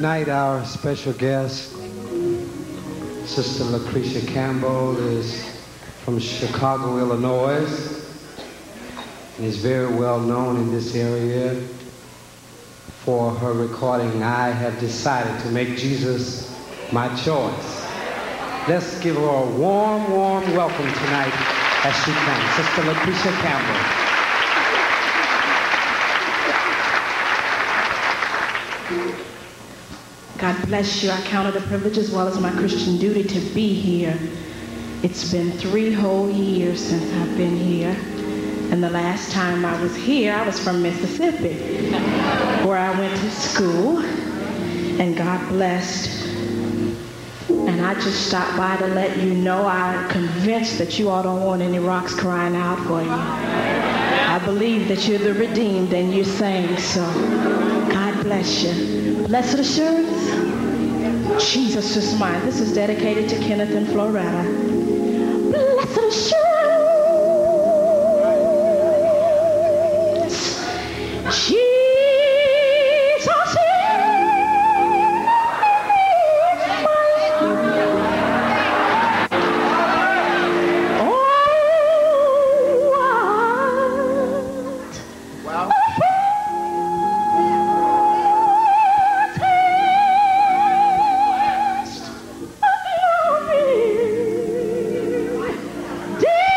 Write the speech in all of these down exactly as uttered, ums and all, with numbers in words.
Tonight, our special guest, Sister Lecresia Campbell, is from Chicago, Illinois, and is very well known in this area for her recording, I Have Decided to Make Jesus My Choice. Let's give her a warm, warm welcome tonight as she comes. Sister Lecresia Campbell. God bless you. I count it a privilege as well as my Christian duty to be here. It's been three whole years since I've been here. And the last time I was here, I was from Mississippi, where I went to school. And God blessed. And I just stopped by to let you know I'm convinced that you all don't want any rocks crying out for you. I believe that you're the redeemed and you sang, so God bless you. Blessed assurance, Jesus is mine. This is dedicated to Kenneth and Floretta. Blessed assurance, Jesus is mine. Oh, what? Wow. Dear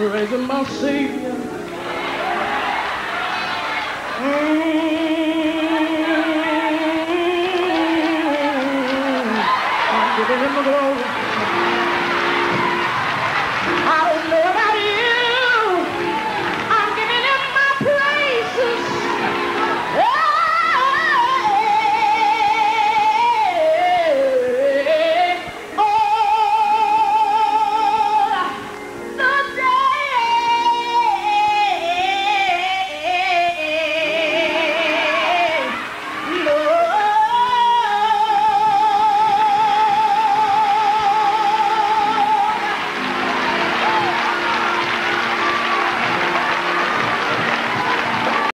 praising my Savior. Mm. I'm giving him the glory.